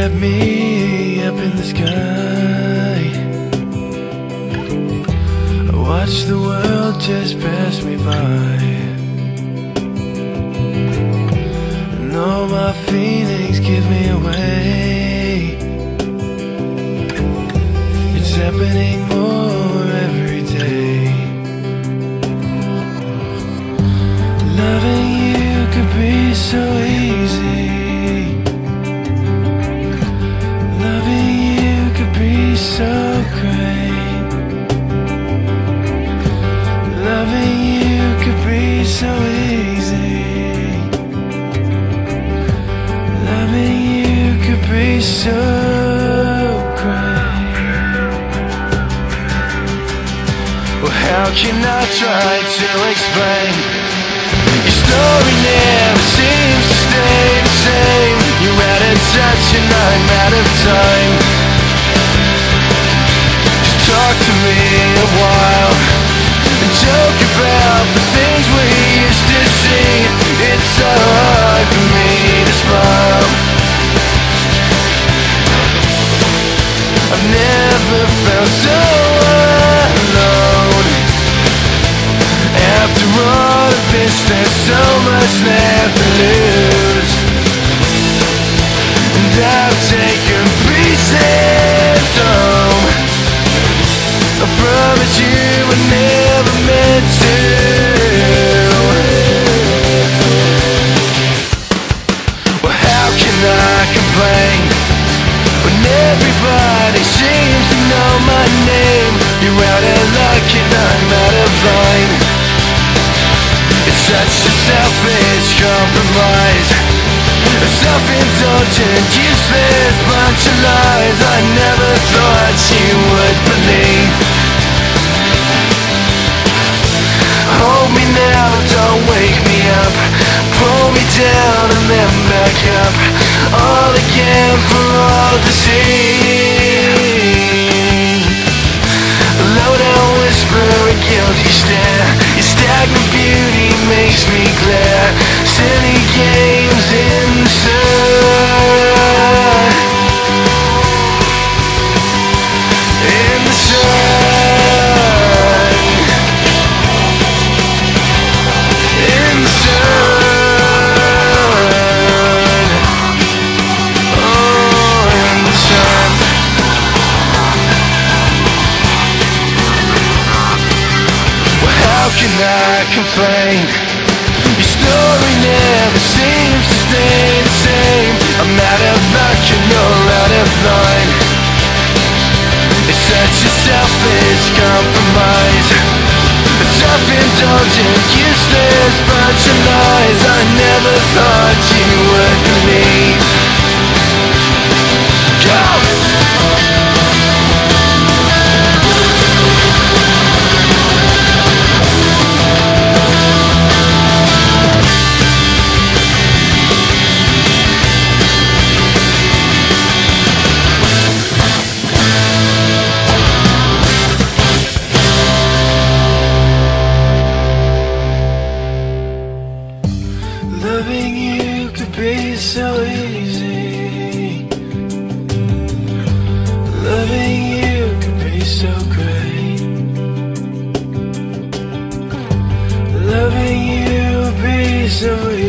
kept me up in the sky. I watched the world just pass me by, and all my feelings give me away. It's happening more every day. Loving you could be so easy. Loving you could be so great. Loving you could be so easy. Loving you could be so great. Well, how can I try to explain? Your story never seems to stay the same. You're out of touch and I'm out of time. Just talk to me a while and joke about the things we used to see. It's so hard for me to smile. I've never felt so alone. After all of this, there's so much left to lose, and I've taken pieces home. I promise you I never meant to. Well, how can I complain when everybody seems to know my name? You're out of luck and I'm out of line. It's such a selfish compromise, a self-indulgent, useless bunch of lies I never thought you would believe. Hold me now, don't wake me up. Pull me down and then back up, all again for all to see. Low down whisper, a guilty stare. Your stagnant beauty makes me glare. Silly games in the sun. In the sun. In the sun. Oh, in the sun. How can I complain? Your story never seems to stay the same. I'm out of luck and you're out of line. It's such a selfish compromise, a self-indulgent, useless bunch of lies I never thought you would believe. Go! Loving you could be so easy. Loving you could be so great. Loving you would be so easy.